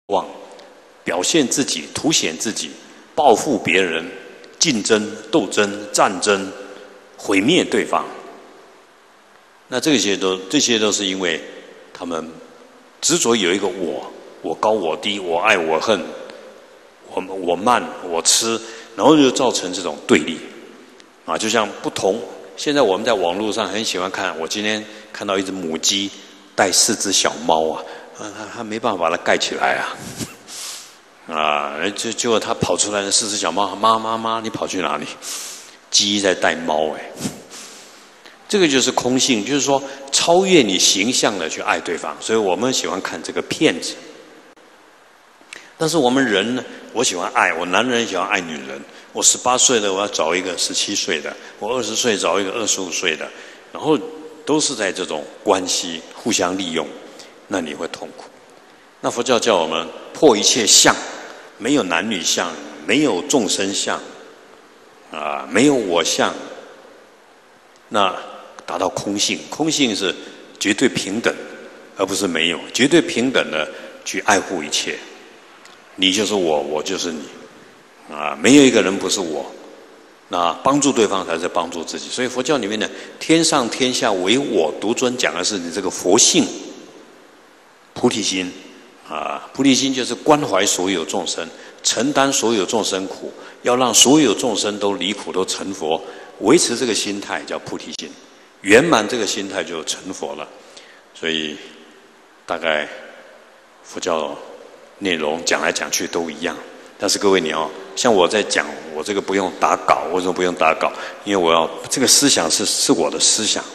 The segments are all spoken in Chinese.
望，表现自己，凸显自己，报复别人，竞争、斗争、战争，毁灭对方。那这些都是因为他们执着有一个我高我低，我爱我恨，我慢我痴，然后就造成这种对立啊，就像不同。现在我们在网络上很喜欢看，我今天看到一只母鸡带4只小猫啊，它没办法把它盖起来啊，结果它跑出来的4只小猫，妈，你跑去哪里？鸡在带猫哎，这个就是空性，就是说超越你形象的去爱对方，所以我们喜欢看这个片子。但是我们人呢，我喜欢爱，我男人喜欢爱女人。我18岁的我要找一个17岁的，我20岁找一个25岁的，然后都是在这种关系互相利用，那你会痛苦。那佛教叫我们破一切相，没有男女相，没有众生相，没有我相，那达到空性。空性是绝对平等，而不是没有，绝对平等的去爱护一切。你就是我，我就是你。没有一个人不是我，那帮助对方才是帮助自己。所以佛教里面的天上天下唯我独尊，讲的是你这个佛性、菩提心菩提心就是关怀所有众生，承担所有众生苦，要让所有众生都离苦都成佛，维持这个心态叫菩提心，圆满这个心态就成佛了。所以大概佛教内容讲来讲去都一样。但是各位你要像我在讲，我这个不用打稿，为什么不用打稿？因为我要这个思想是我的思想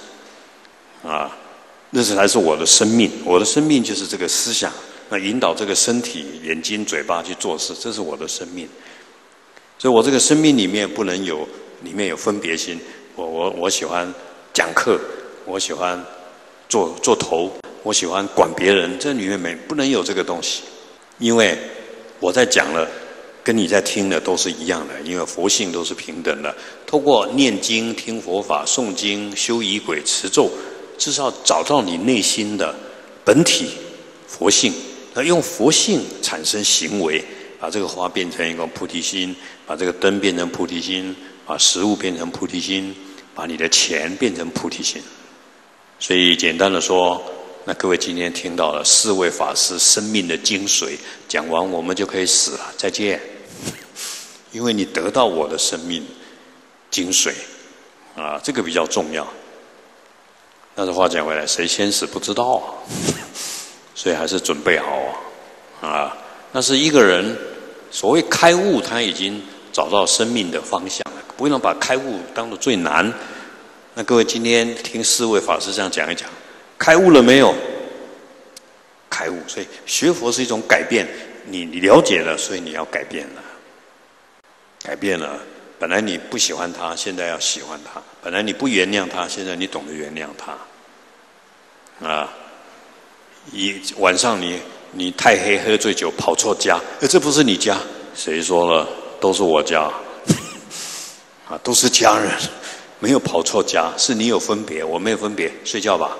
那才是我的生命，我的生命就是这个思想，那引导这个身体、眼睛、嘴巴去做事，这是我的生命。所以我这个生命里面不能有里面有分别心，我喜欢讲课，我喜欢做头，我喜欢管别人，这里面不能有这个东西，因为我在讲了。跟你在听的都是一样的，因为佛性都是平等的。透过念经、听佛法、诵经、修仪轨、持咒，至少找到你内心的本体佛性，那用佛性产生行为，把这个花变成一个菩提心，把这个灯变成菩提心，把食物变成菩提心，把你的钱变成菩提心。所以简单的说，那各位今天听到了4位法师生命的精髓，讲完我们就可以死了，再见。因为你得到我的生命精髓这个比较重要。但是话讲回来，谁先死不知道所以还是准备好那是一个人所谓开悟，他已经找到生命的方向了，不能把开悟当作最难。那各位今天听4位法师这样讲一讲，开悟了没有？开悟。所以学佛是一种改变，你了解了，所以你要改变了。改变了，本来你不喜欢他，现在要喜欢他；本来你不原谅他，现在你懂得原谅他。晚上你太黑喝醉酒跑错家，这不是你家，谁说了？都是我家都是家人，没有跑错家，是你有分别，我没有分别，睡觉吧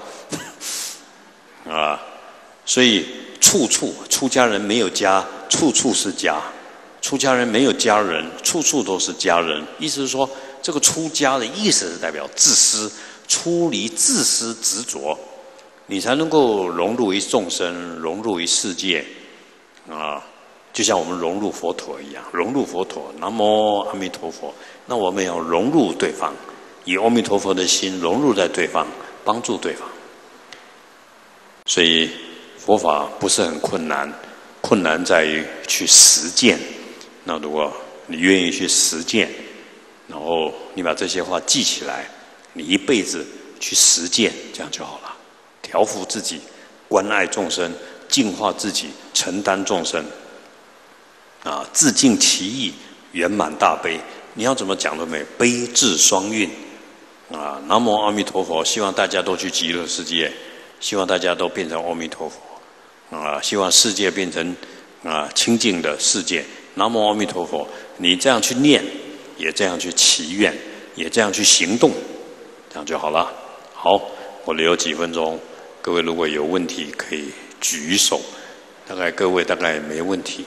所以处处出家人没有家，处处是家。出家人没有家人，处处都是家人。意思是说，这个出家的意思是代表自私，出离自私执着，你才能够融入于众生，融入于世界就像我们融入佛陀一样，融入佛陀，南无阿弥陀佛。那我们要融入对方，以阿弥陀佛的心融入在对方，帮助对方。所以佛法不是很困难，困难在于去实践。那如果你愿意去实践，然后你把这些话记起来，你一辈子去实践，这样就好了。调伏自己，关爱众生，净化自己，承担众生自尽其意，圆满大悲。你要怎么讲都没有，悲智双运南无阿弥陀佛。希望大家都去极乐世界，希望大家都变成阿弥陀佛希望世界变成清净的世界。南无阿弥陀佛，你这样去念，也这样去祈愿，也这样去行动，这样就好了。好，我留几分钟，各位如果有问题可以举手。 大概各位大概没问题。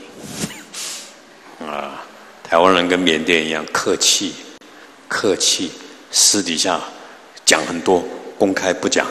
台湾人跟缅甸一样客气，私底下讲很多，公开不讲。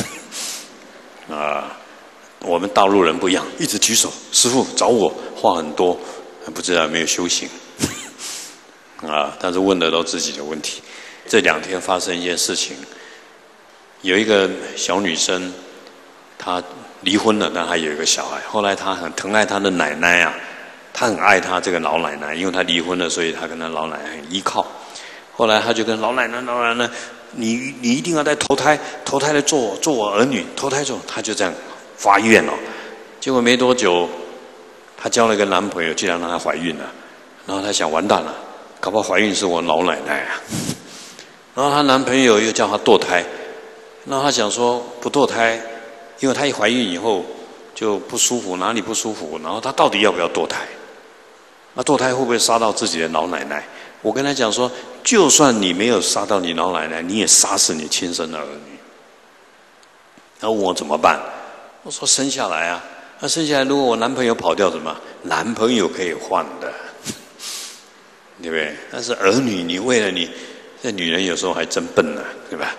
我们大陆人不一样，一直举手，师父找我，话很多，不知道有没有修行。但是问的都自己的问题。这2天发生一件事情，有一个小女生，她离婚了，但还有一个小孩。后来她很疼爱她的奶奶啊，她很爱她这个老奶奶，因为她离婚了，所以她跟她老奶奶很依靠。后来她就跟老奶奶，你一定要再投胎来做我儿女，投胎做，她就这样发愿了。结果没多久，她交了一个男朋友，竟然让她怀孕了。然后她想，完蛋了，搞不好怀孕是我老奶奶啊。然后她男朋友又叫她堕胎，然后她想说不堕胎，因为她一怀孕以后就不舒服，哪里不舒服，然后她到底要不要堕胎？那堕胎会不会杀到自己的老奶奶？我跟她讲说，就算你没有杀到你老奶奶，你也杀死你亲生的儿女。然后问我怎么办？我说生下来啊，那生下来如果我男朋友跑掉怎么？男朋友可以换的，对不对？但是儿女，你为了你，这女人有时候还真笨呢，对吧？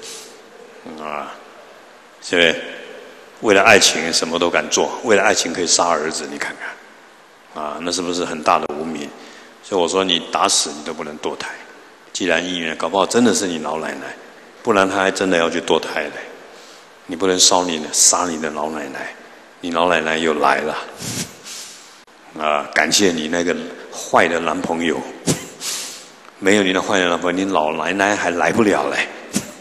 是不是？为了爱情什么都敢做，为了爱情可以杀儿子，你看看，那是不是很大的无名？所以我说你打死你都不能堕胎。既然意愿，搞不好真的是你老奶奶，不然他还真的要去堕胎嘞。你不能杀你的老奶奶，你老奶奶又来了，感谢你那个坏的男朋友，没有你的坏的男朋友，你老奶奶还来不了嘞。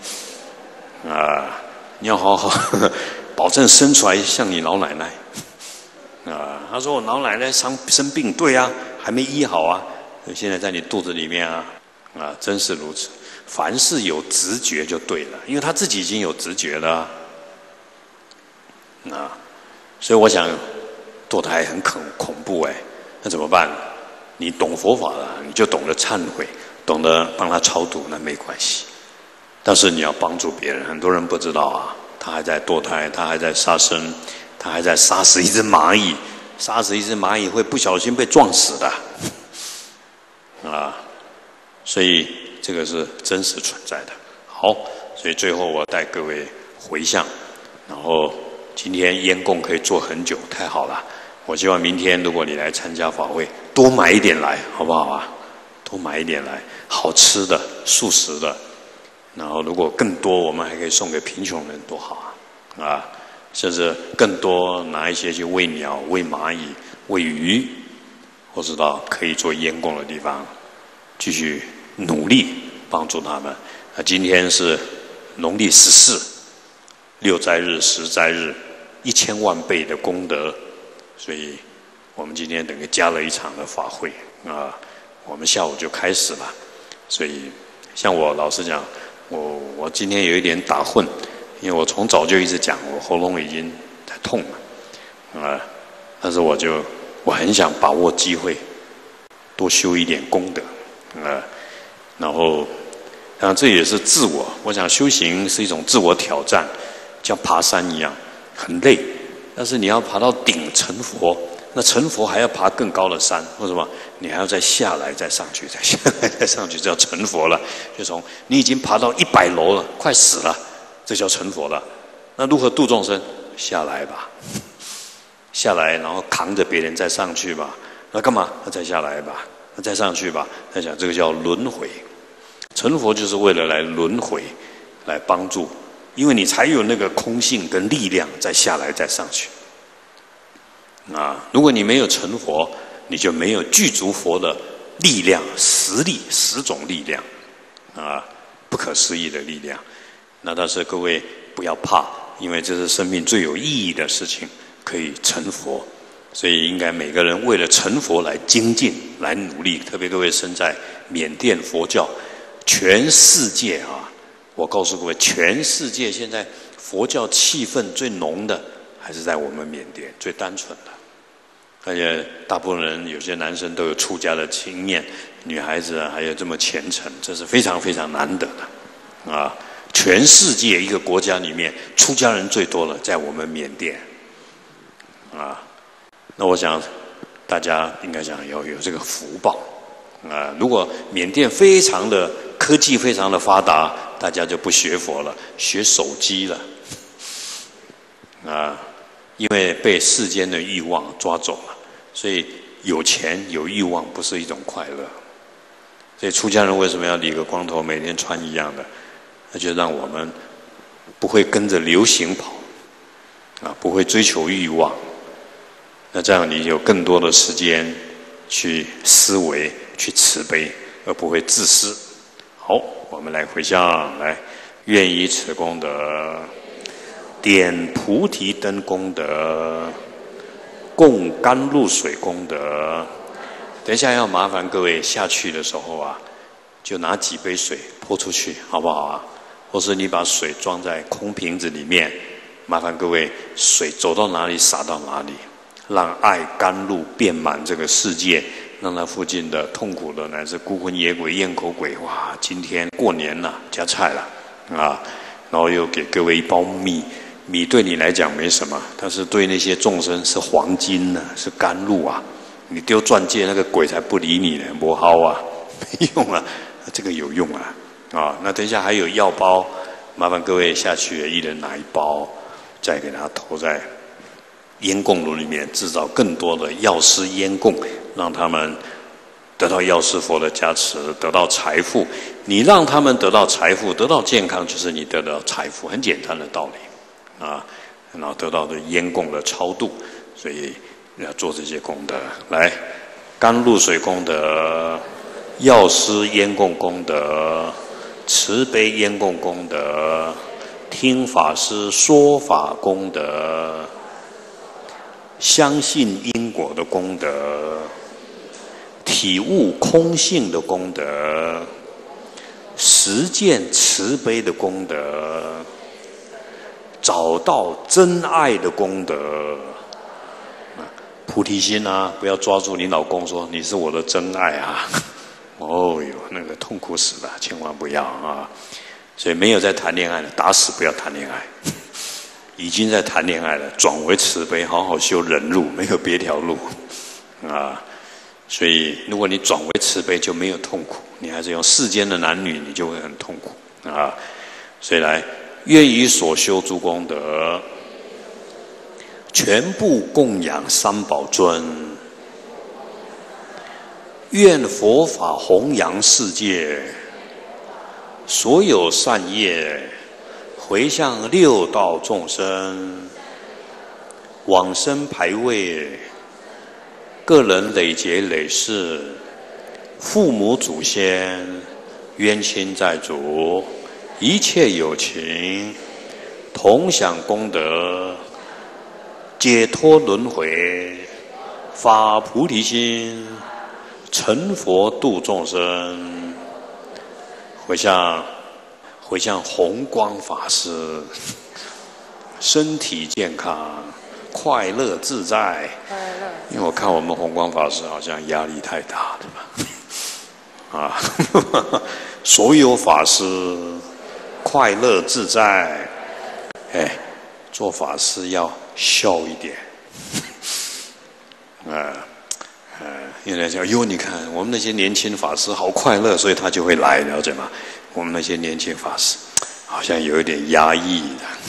你要好好保证生出来像你老奶奶。他说我老奶奶生病，对啊，还没医好啊，现在在你肚子里面啊，真是如此。凡事有直觉就对了，因为他自己已经有直觉了。所以我想堕胎很恐怖那怎么办？你懂佛法了，你就懂得忏悔，懂得帮他超度，那没关系。但是你要帮助别人，很多人不知道啊，他还在堕胎，他还在杀生，他还在杀死一只蚂蚁，杀死一只蚂蚁会不小心被撞死的，所以这个是真实存在的。好，所以最后我带各位回向，然后今天烟供可以做很久，太好了。我希望明天如果你来参加法会，多买一点来，好不好啊？多买一点来，好吃的、素食的。然后如果更多，我们还可以送给贫穷人，多好啊！甚至更多拿一些去喂鸟、喂蚂蚁、喂鱼，或是到可以做烟供的地方，继续努力帮助他们。今天是农历14，6斋日、10斋日，1000万倍的功德，所以我们今天等于加了一场的法会我们下午就开始了。所以像我老实讲，我今天有一点打混，因为我从早就一直讲，我喉咙已经在痛了但是我很想把握机会，多修一点功德然后这也是自我想修行是一种自我挑战，像爬山一样很累，但是你要爬到顶成佛，那成佛还要爬更高的山，为什么？你还要再下来再上去，再下来再上去，这叫成佛了。就从你已经爬到100楼了，快死了，这叫成佛了。那如何度众生？下来吧，下来然后扛着别人再上去吧。那干嘛？那再下来吧，那再上去吧。再讲这个叫轮回。成佛就是为了来轮回，来帮助，因为你才有那个空性跟力量再下来再上去。如果你没有成佛，你就没有具足佛的力量、实力、10种力量不可思议的力量。那但是各位不要怕，因为这是生命最有意义的事情，可以成佛。所以应该每个人为了成佛来精进、来努力。特别各位身在缅甸佛教，全世界我告诉各位，全世界现在佛教气氛最浓的还是在我们缅甸，最单纯的。而且大部分人，有些男生都有出家的经验，女孩子还有这么虔诚，这是非常非常难得的全世界一个国家里面出家人最多了，在我们缅甸那我想大家应该讲要有这个福报如果缅甸非常的科技非常的发达，大家就不学佛了，学手机了因为被世间的欲望抓走了，所以有钱有欲望不是一种快乐。所以出家人为什么要理个光头，每天穿一样的？那就让我们不会跟着流行跑不会追求欲望。那这样你有更多的时间去思维、去慈悲，而不会自私。好，我们来回向，来，愿以此功德，点菩提灯功德，供甘露水功德。等一下要麻烦各位下去的时候就拿几杯水泼出去，好不好或是你把水装在空瓶子里面，麻烦各位水走到哪里洒到哪里，让爱甘露遍满这个世界，让那附近的痛苦的乃至孤魂野鬼、咽口鬼，哇，今天过年了，加菜了然后又给各位一包米。米对你来讲没什么，但是对那些众生是黄金是甘露你丢钻戒，那个鬼才不理你呢，没好没用这个有用那等一下还有药包，麻烦各位下去一人拿一包，再给它投在烟供炉里面，制造更多的药师烟供，让他们得到药师佛的加持，得到财富。你让他们得到财富，得到健康，就是你得到财富，很简单的道理然后得到的烟供的超度，所以要做这些功德。来，甘露水功德，药师烟供功德，慈悲烟供功德，听法师说法功德，相信因果的功德，体悟空性的功德，实践慈悲的功德，找到真爱的功德。菩提心不要抓住你老公说你是我的真爱哦哟，那个痛苦死了，千万不要所以没有在谈恋爱的，打死不要谈恋爱。已经在谈恋爱了，转为慈悲，好好修忍辱，没有别条路所以如果你转为慈悲，就没有痛苦。你还是用世间的男女，你就会很痛苦所以来，愿以所修诸功德，全部供养三宝尊，愿佛法弘扬世界，所有善业回向六道众生，往生牌位，个人累劫累世，父母祖先，冤亲债主，一切有情，同享功德，解脱轮回，发菩提心，成佛度众生。回向弘光法师，身体健康，快乐自在。因为我看我们弘光法师好像压力太大了吧所有法师快乐自在。做法师要笑一点因为讲你看我们那些年轻法师好快乐，所以他就会来，了解吗？我们那些年轻法师好像有一点压抑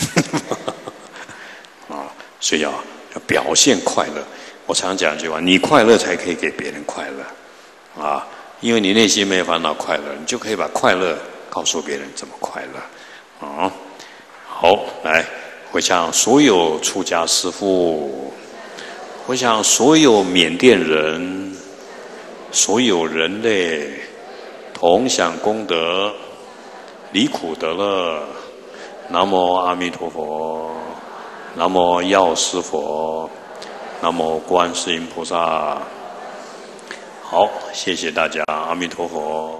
的所以要表现快乐。我常讲一句话，你快乐才可以给别人快乐因为你内心没有烦恼快乐，你就可以把快乐告诉别人怎么快乐好，来回向所有出家师父，回向所有缅甸人，所有人类同享功德，离苦得乐。南无阿弥陀佛，南无药师佛，南无观世音菩萨。好，谢谢大家，阿弥陀佛。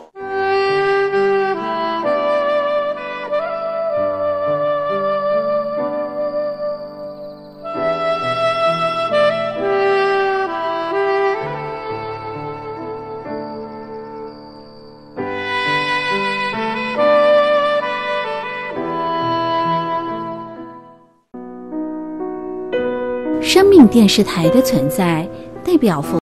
生命电视台的存在，代表佛